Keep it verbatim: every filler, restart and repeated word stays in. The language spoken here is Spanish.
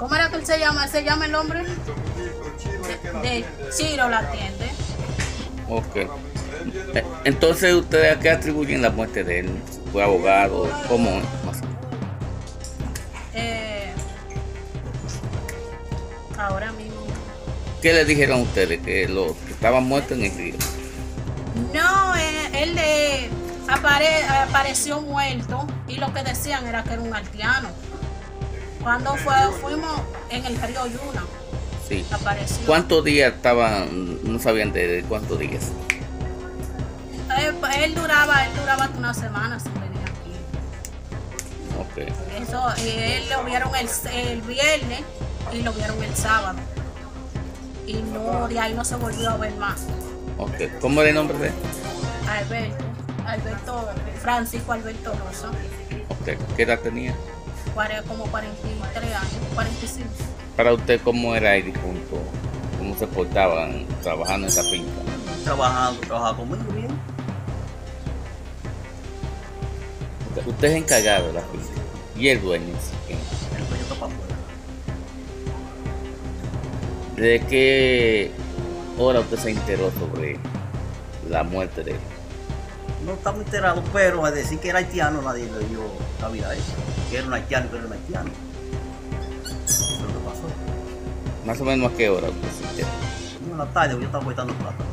¿Cómo era que él se llama? ¿Se llama el hombre? De, de Chiro la atiende. Ok. Eh, Entonces, ¿ustedes a qué atribuyen la muerte de él? ¿Fue abogado? ¿Cómo es? Más o menos. Eh, ahora mismo. ¿Qué le dijeron a ustedes? Que los que estaban muertos en el río. No, eh, él le apare- apareció muerto y lo que decían era que era un haitiano. Cuando fue, fuimos en el río Yuna, Sí. apareció. ¿Cuántos días estaban? No sabían de, de cuántos días. Él, él duraba, él duraba una semana sin venir aquí. Ok. Eso, eh, él lo vieron el, el viernes y lo vieron el sábado. Y no, de ahí no se volvió a ver más. Ok. ¿Cómo era el nombre de él? Alberto, Alberto, Francisco Alberto Rosa, Ok. ¿Qué edad tenía? cuare- como cuarenta y tres años, cuarenta y cinco. Para usted, ¿cómo era el difunto? ¿Cómo se portaban trabajando en esa finca? Trabajando, trabajaba conmigo bien. Usted- Usted es encargado de la finca. ¿Y el dueño? ¿Quién? El dueño está para afuera. ¿Desde qué hora usted se enteró sobre la muerte de él? No estamos enterados, pero a decir que era haitiano nadie le dio cabida a eso. Que era un haitiano, pero era un haitiano. Eso es lo que pasó. Más o menos a qué hora usted se enteró. En la tarde yo estaba cortando plata.